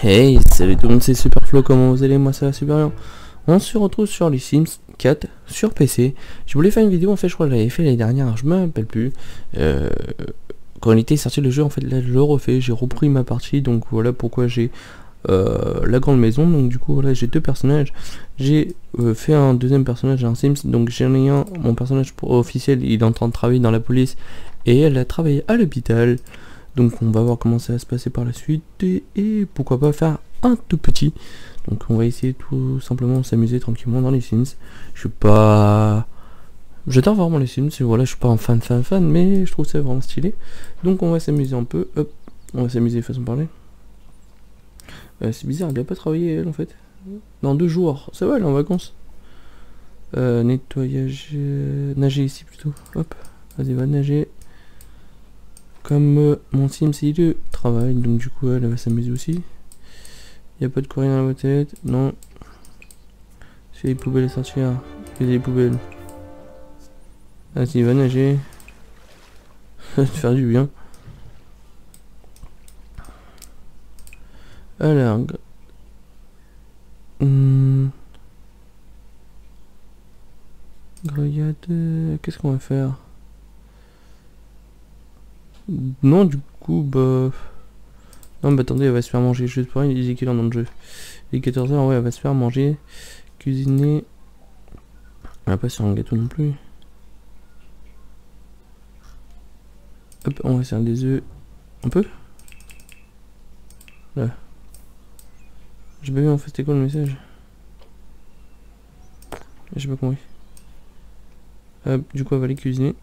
Hey, salut tout le monde, c'est Superflo, comment vous allez? Moi ça va super bien. On se retrouve sur les Sims 4 sur PC. Je voulais faire une vidéo, en fait je crois que je l'avais fait l'année dernière, je me rappelle plus. Quand il était sorti le jeu, en fait là je le refais, j'ai repris ma partie, donc voilà pourquoi j'ai la grande maison. Donc du coup voilà, j'ai deux personnages. J'ai fait un deuxième personnage, un Sims, donc j'en ai un, mon personnage officiel, il est en train de travailler dans la police et elle a travaillé à l'hôpital. Donc on va voir comment ça va se passer par la suite et pourquoi pas faire un tout petit. Donc on va essayer tout simplement s'amuser tranquillement dans les Sims. Je suis pas... J'adore vraiment les Sims, et voilà, je suis pas un fan, mais je trouve ça vraiment stylé. Donc on va s'amuser un peu, hop, on va s'amuser façon de parler. C'est bizarre, elle doit pas travailler elle en fait. Dans 2 jours, ça va, elle est en vacances. Nettoyage, nager ici plutôt, hop, vas-y va nager. Comme mon Sims il le travail, donc du coup elle va s'amuser aussi. Il n'y a pas de courrier dans la tête, non. C'est les poubelles à sortir, il y a des poubelles. Vas-y va nager. Ça va te faire du bien. Alors... Grillade... Qu'est-ce qu'on va faire? Non, du coup, bah... Non, bah attendez, elle va se faire manger. Juste pour rien, il disait qu'il est dans le jeu. Il est 14h, ouais, elle va se faire manger. Cuisiner. Elle va pas sur un gâteau non plus. Hop, on va faire des œufs. Un peu. Là. J'ai pas vu en fait c'était quoi le message. J'ai pas compris. Hop, du coup, elle va aller cuisiner.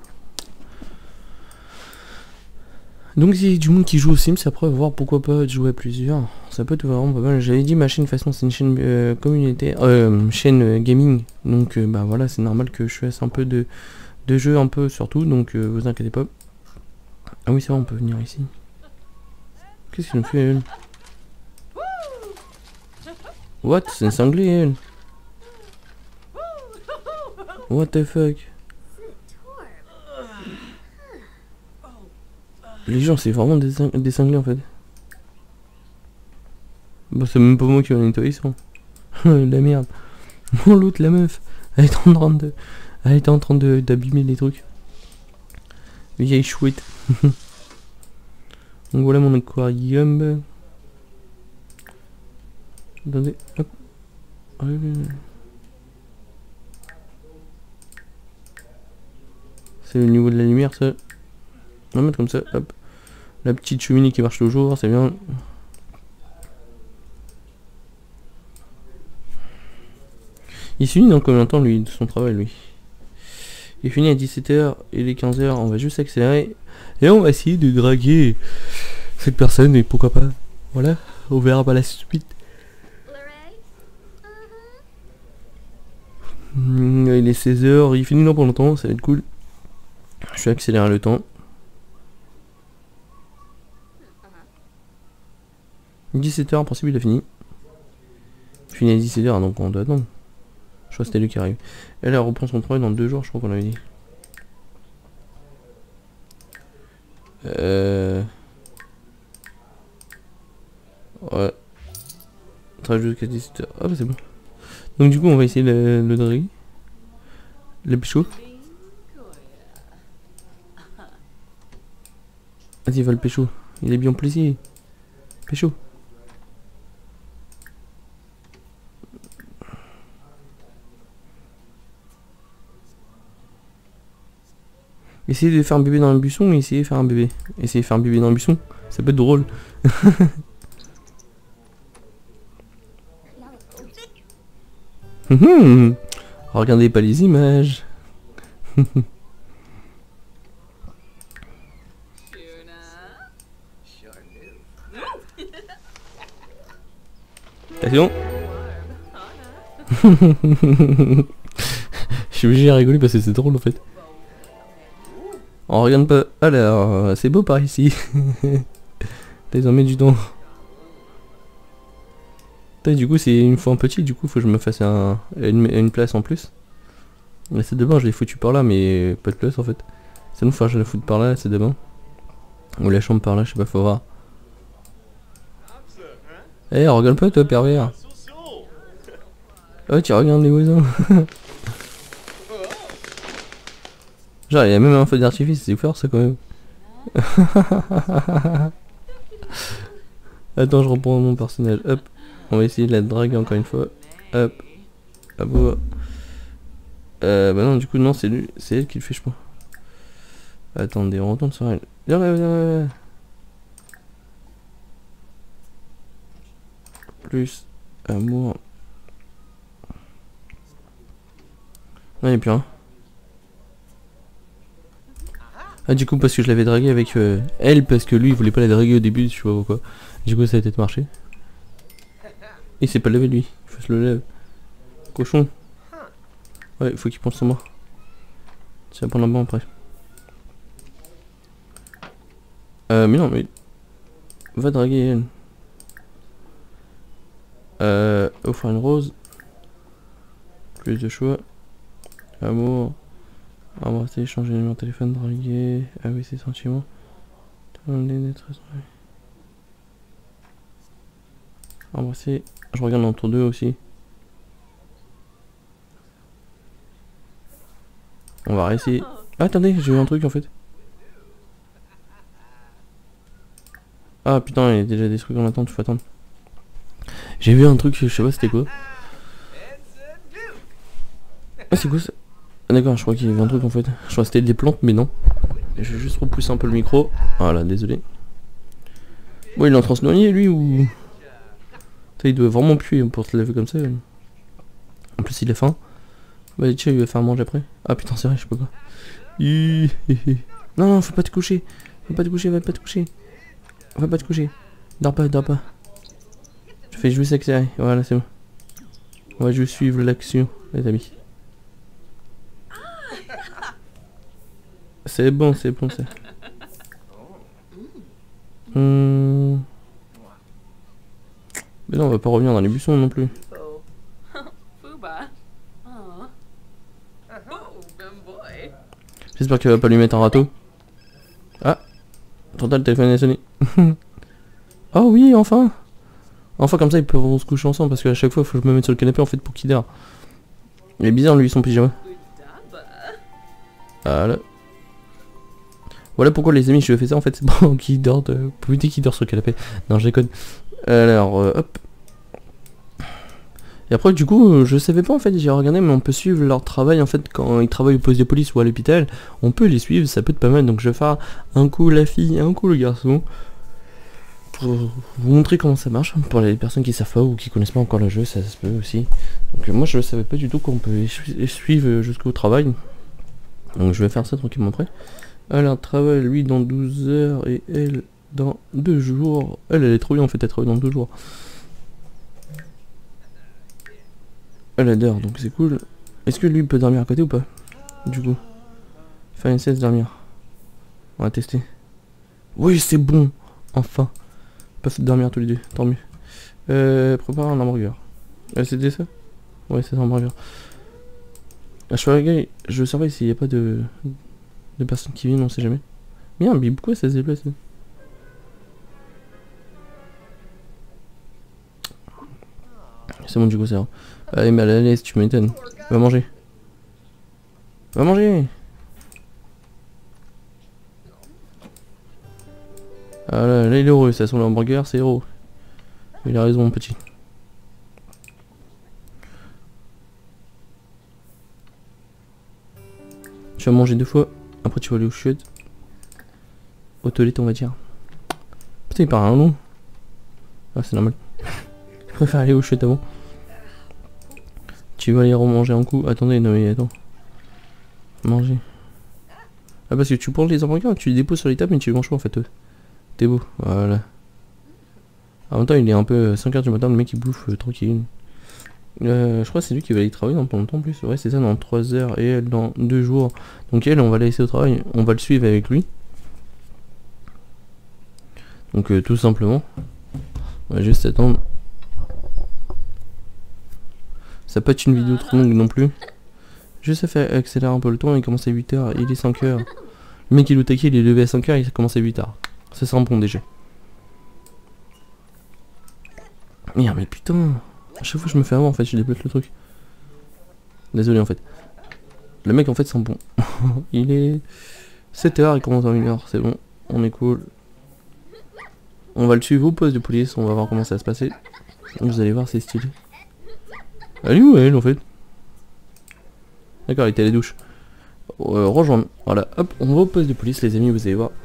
Donc s'il y a du monde qui joue aux Sims, après on va voir pourquoi pas jouer à plusieurs. Ça peut être vraiment pas mal. J'avais dit ma chaîne de toute façon c'est une chaîne communautaire, chaîne gaming. Donc bah voilà, c'est normal que je fasse un peu de jeux un peu surtout. Donc vous inquiétez pas. Ah oui c'est vrai, on peut venir ici. Qu'est-ce qu'il nous fait elle? What? C'est un sanglier elle? What the fuck? Les gens c'est vraiment des cinglés en fait. Bah c'est même pas moi qui vais nettoyer ça. La merde. Bon l'autre la meuf, elle était en train d'abîmer les trucs. Vieille chouette. Donc voilà mon aquarium. Attendez, hop. C'est le niveau de la lumière ça. On va mettre comme ça, hop. La petite cheminée qui marche toujours, c'est bien. Il finit dans combien de temps lui, de son travail lui? Il finit à 17h, il est 15h, on va juste accélérer. Et on va essayer de draguer cette personne, et pourquoi pas. Voilà, on verra par la suite. Il est 16h, il finit dans pas longtemps, ça va être cool. Je vais accélérer le temps. 17h, en principe il a fini. Il finit à 17h, donc on doit attendre. Je crois que c'était lui qui arrive. Elle reprend son travail dans 2 jours, je crois qu'on avait dit. Ouais. Travail jusqu'à 17h. Ah bah c'est bon. Donc du coup on va essayer le drag. Le pécho. Vas-y va le pécho. Il est bien plaisir. Pécho. Essayez de faire un bébé dans un buisson et essayez de faire un bébé. Essayez de faire un bébé dans un buisson. Ça peut être drôle. Regardez pas les images. Attention. Je suis obligé de rigoler parce que c'est drôle en fait. On regarde pas. Alors, c'est beau par ici. Ils en mettent du temps. Du coup, c'est une fois un petit, du coup, faut que je me fasse une place en plus. La salle de bain, je l'ai foutu par là, mais pas de place en fait. Ça nous faire je la foutre par là, la salle de bain. Ou la chambre par là, je sais pas, faut voir. Eh, regarde pas toi, pervers. Oh, tu regardes les voisins. Genre, il y a même un feu d'artifice, c'est fort ça quand même. Attends, je reprends mon personnage. Hop. On va essayer de la draguer encore une fois. Hop. Ah bon. Bah non, du coup, non, c'est lui. C'est elle qui le fait, je crois. Attendez, on retourne sur elle. Plus amour. Non, il n'y a plus rien. Ah, du coup, parce que je l'avais dragué avec elle, parce que lui, il voulait pas la draguer au début, je sais pas pourquoi. Du coup, ça a peut-être marché. Il s'est pas levé, lui. Il faut se le lève. Cochon. Ouais, il faut qu'il pense sur moi. Ça va prendre un banc après. Mais non, mais... Va draguer elle. Offrir une rose. Plus de choix. Amour. Embrasser, changer le numéro de téléphone, draguer. Avouer ses sentiments. Embrasser. Je regarde entre deux aussi. On va réessayer. Ah, attendez, j'ai eu un truc en fait. Ah putain, il y a déjà des trucs en attente, faut attendre. J'ai vu un truc, je sais pas c'était quoi. Ah, c'est quoi ça? Ah, d'accord, je crois qu'il y avait un truc en fait. Je crois que c'était des plantes, mais non. Je vais juste repousser un peu le micro. Voilà, désolé. Bon, il est en train de se noyer lui ou... Il doit vraiment puer pour se lever comme ça. En plus, il a faim. Bah, tiens, il va faire manger après. Ah putain, c'est vrai, je peux pas. Non, non, faut pas te coucher. Faut pas te coucher, va pas te coucher. Va pas te coucher. Dors pas, dors pas. Je fais juste accélérer. Voilà, c'est bon. On va juste suivre l'action, les amis. C'est bon, c'est bon, c'est. Mais non, on va pas revenir dans les buissons non plus. J'espère qu'elle va pas lui mettre un râteau. Ah, Total, le téléphone est sonné. Oh oui, enfin. Enfin, comme ça, ils peuvent se coucher ensemble parce qu'à chaque fois, il faut que je me mette sur le canapé en fait pour qu'il dort. Il est bizarre, lui, son pyjama. Voilà. Voilà pourquoi, les amis, je fais ça en fait, c'est pour qu'il dort, pour éviter qu'il dort sur le canapé. Non, je déconne. Alors, hop. Et après, du coup, je savais pas en fait, j'ai regardé, mais on peut suivre leur travail en fait quand ils travaillent au poste de police ou à l'hôpital. On peut les suivre, ça peut être pas mal. Donc, je vais faire un coup la fille et un coup le garçon. Pour vous montrer comment ça marche. Pour les personnes qui savent pas ou qui connaissent pas encore le jeu, ça se peut aussi. Donc, moi, je savais pas du tout qu'on peut les suivre jusqu'au travail. Donc, je vais faire ça tranquillement après. Alors, travaille lui dans 12 heures et elle dans 2 jours. Elle est trop bien en fait, elle travaille dans 2 jours. Elle adore, donc c'est cool. Est-ce que lui peut dormir à côté ou pas? Du coup. Faire une sieste, dormir. On va tester. Oui, c'est bon. Enfin. Ils peuvent dormir tous les deux, tant mieux. Prépare un hamburger. C'était ça? Ouais, c'est un hamburger. Je surveille s'il n'y a pas de personnes qui viennent, on sait jamais. Merde, mais pourquoi ça se déplace? C'est bon, du coup, c'est vrai. Allez, mais à la laisse, tu m'étonnes. Va manger. Va manger. Ah là, il est heureux, ça sent l'hamburger, c'est héros. Il a raison, mon petit. Tu vas manger 2 fois, après tu vas aller aux chiottes. Aux toilettes, on va dire. Putain, il part un long. Ah, c'est normal. Je préfère aller aux chiottes avant. Tu vas aller remanger un coup. Attendez, non mais attends. Manger. Ah, parce que tu prends les hamburgers, tu les déposes sur les tables, mais tu les manges pas en fait. T'es beau, voilà. En même temps, il est un peu 5h du matin, le mec il bouffe tranquille. Je crois que c'est lui qui va aller travailler dans pas longtemps en plus. Ouais, c'est ça, dans 3 heures et elle dans 2 jours. Donc, elle, on va la laisser au travail, on va le suivre avec lui. Donc, tout simplement. On va juste attendre. Ça peut être une vidéo trop longue non plus. Juste à faire accélérer un peu le temps, il commence à 8h, il est 5h. Le mec il est au taquet, il est levé à 5h, il commence à 8h. Ça sent bon déjà. Merde, mais putain. À chaque fois je me fais avoir en fait, je débloque le truc. Désolé en fait. Le mec en fait sent bon. Il est 7h, il commence à 1h, c'est bon. On est cool. On va le suivre au poste de police, on va voir comment ça va se passer. Vous allez voir, c'est stylé. Elle est où elle en fait? D'accord, il était à la douche. Rejoindre. Voilà, hop, on va au poste de police les amis, vous allez voir.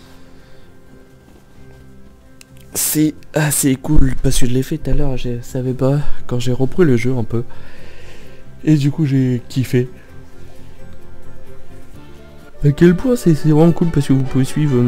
C'est assez cool parce que je l'ai fait tout à l'heure, je savais pas quand j'ai repris le jeu un peu. Et du coup j'ai kiffé. À quel point c'est vraiment cool parce que vous pouvez suivre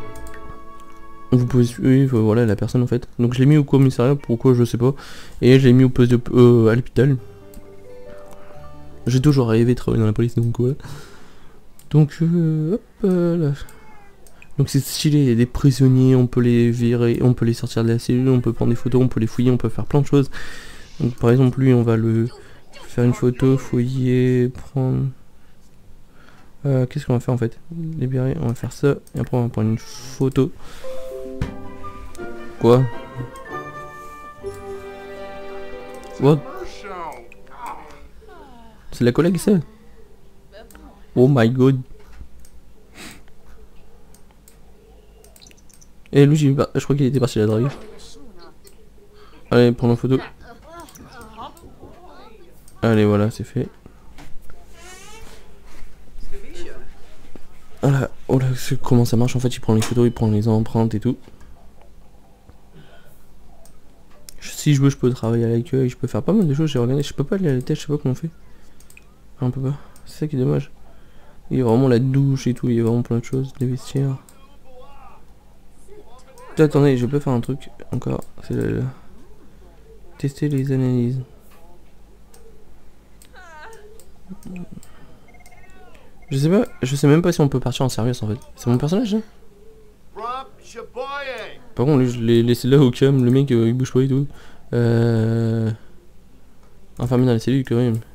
voilà la personne en fait. Donc je l'ai mis au commissariat, pourquoi je sais pas. Et je l'ai mis au poste de à l'hôpital. J'ai toujours rêvé de travailler dans la police donc ouais. Donc hop là. Donc c'est stylé, il y a des prisonniers, on peut les virer, on peut les sortir de la cellule, on peut prendre des photos, on peut les fouiller, on peut faire plein de choses. Donc par exemple lui on va le faire une photo, fouiller, prendre... qu'est-ce qu'on va faire en fait? Libérer, on va faire ça, et après on va prendre une photo. Quoi? What? C'est la collègue ça? Oh my god. Et lui je crois qu'il était parti la drague. Allez, prends la photo. Allez voilà, c'est fait. Voilà, voilà comment ça marche en fait, il prend les photos, il prend les empreintes et tout. Si je veux je peux travailler à l'accueil, je peux faire pas mal de choses, j'ai regardé, je peux pas aller à la tête, je sais pas comment on fait. On peut pas, c'est ça qui est dommage. Il y a vraiment la douche et tout, il y a vraiment plein de choses, des vestiaires. Attendez, je peux faire un truc encore, c'est tester les analyses. Je sais pas, je sais même pas si on peut partir en service en fait. C'est mon personnage hein. Par contre lui je l'ai laissé là au calme, le mec il bouge pas et tout. Enfermé dans la cellule quand même.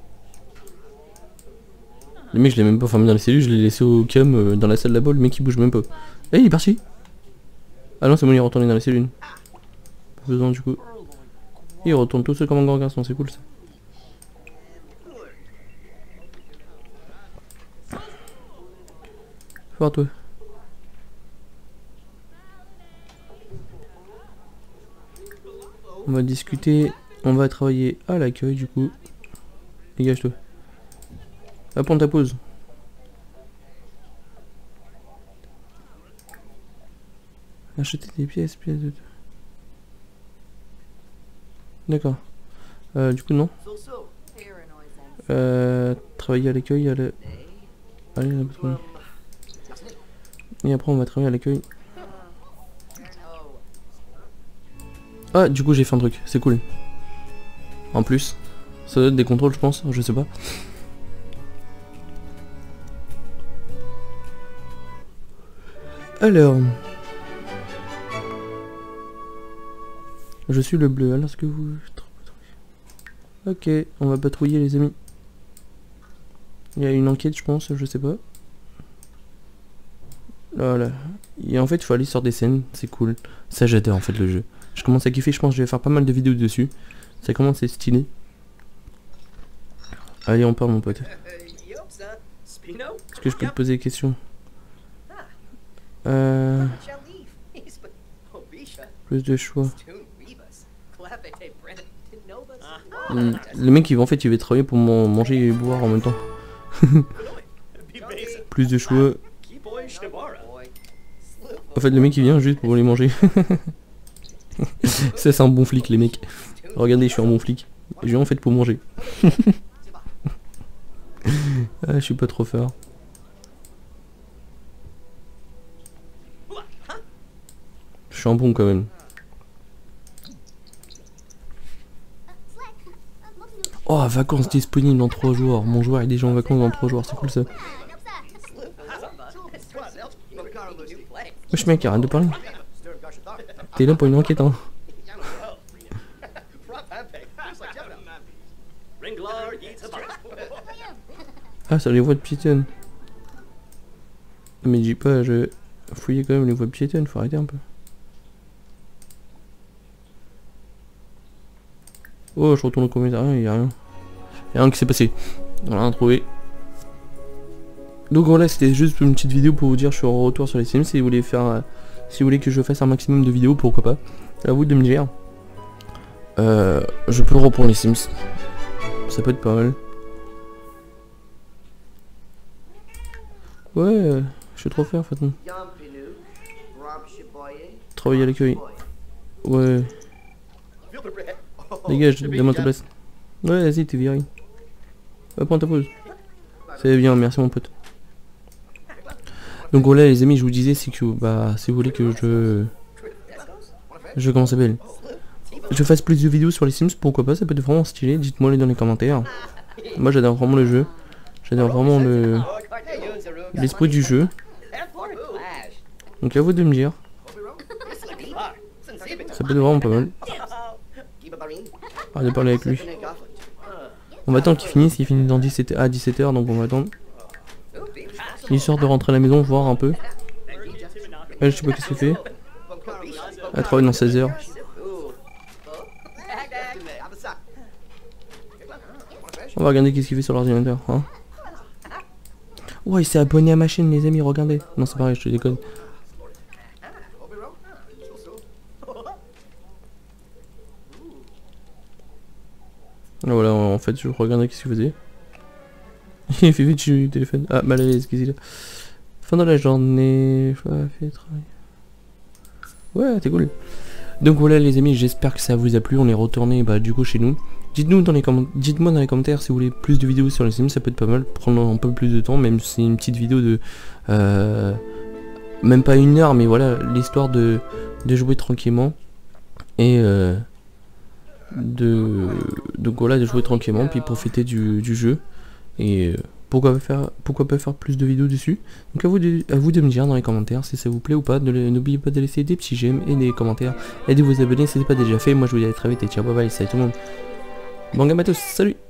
Le mec je l'ai même pas enfermé dans la cellule, je l'ai laissé au calme dans la salle là-bas, le mec il bouge même pas. Eh il est parti. Ah non c'est bon il est retourné dans la cellule. Pas besoin du coup. Il retourne tout seul comme un grand garçon, c'est cool ça. Fais toi. On va discuter, on va travailler à l'accueil du coup. Dégage-toi. Va prendre ta pause. Acheter des pièces de... D'accord. Du coup non. Travailler à l'accueil, allez la patronne. Et après on va travailler à l'accueil. Ah du coup j'ai fait un truc, c'est cool. En plus, ça doit être des contrôles je pense, je sais pas. Alors... Je suis le bleu, alors ce que vous... Ok, on va patrouiller les amis. Il y a une enquête je pense, je sais pas. Voilà. Et en fait il faut aller sur des scènes, c'est cool. Ça j'adore en fait le jeu. Je commence à kiffer, je pense que je vais faire pas mal de vidéos dessus. Ça commence à être stylé. Allez on part mon pote. Est-ce que je peux te poser des questions? Plus de choix. Le mec il va en fait il va travailler pour manger et boire en même temps. Plus de choix. En fait le mec il vient juste pour les manger. Ça c'est un bon flic les mecs. Regardez je suis un bon flic. Je viens en fait pour manger. Ah, je suis pas trop fort. Je suis un bon quand même. Oh, vacances disponibles dans 3 jours. Mon joueur est déjà en vacances dans 3 jours, c'est cool ça. Wesh mec, arrête de parler. T'es là pour une enquête hein. Ah, ça les voies de piétonnes. Mais dis pas, je fouillais quand même les voies de piétonnes, faut arrêter un peu. Oh, je retourne au commissariat, il y a rien. Il y a rien qui s'est passé. On a rien trouvé. Donc voilà, c'était juste une petite vidéo pour vous dire je suis en retour sur les Sims. Si vous voulez faire, si vous voulez que je fasse un maximum de vidéos, pourquoi pas. À vous de me dire. Je peux reprendre les Sims. Ça peut être pas mal. Ouais, je suis trop fier en fait. Non. Travailler à l'accueil. Ouais. Dégage, donne-moi ta place. Ouais, vas-y, t'es viré. Va prendre ta pause. C'est bien, merci mon pote. Donc voilà les amis, je vous disais, c'est que bah si vous voulez que comment ça s'appelle, je fasse plus de vidéos sur les Sims, pourquoi pas, ça peut être vraiment stylé, dites-moi dans les commentaires. Moi j'adore vraiment le jeu, j'adore vraiment l'esprit du jeu. Donc à vous de me dire. Ça peut être vraiment pas mal. Arrête de parler avec lui. On va attendre qu'il finisse, il finit dans 17h, donc on va attendre. Histoire de rentrer à la maison, voir un peu. Elle, je sais pas qu'est-ce qu'elle fait. Elle travaille dans 16 heures. On va regarder qu'est-ce qu'il fait sur l'ordinateur. Hein. Ouais, il s'est abonné à ma chaîne, les amis, regardez. Non, c'est pareil, je te déconne. Voilà, en fait, je regardais qu'est-ce qu'il faisait. Il fait vite du téléphone. Ah, mal à l'aise, qu'est-ce qu'il a. Fin de la journée. Ouais, t'es cool. Donc voilà les amis, j'espère que ça vous a plu. On est retourné bah, du coup chez nous. Dites-moi dans les commentaires si vous voulez plus de vidéos sur les Sims, ça peut être pas mal. Prendre un peu plus de temps, même si c'est une petite vidéo de... même pas 1 heure, mais voilà, l'histoire de jouer tranquillement. Et... donc voilà, de jouer tranquillement, puis profiter du jeu. Et pourquoi pas faire plus de vidéos dessus. Donc à vous de me dire dans les commentaires si ça vous plaît ou pas. N'oubliez pas de laisser des petits j'aime et des commentaires. Et de vous abonner si ce n'est pas déjà fait. Moi je vous dis à très vite et ciao, bye bye, salut tout le monde. Bon gamme à tous, salut.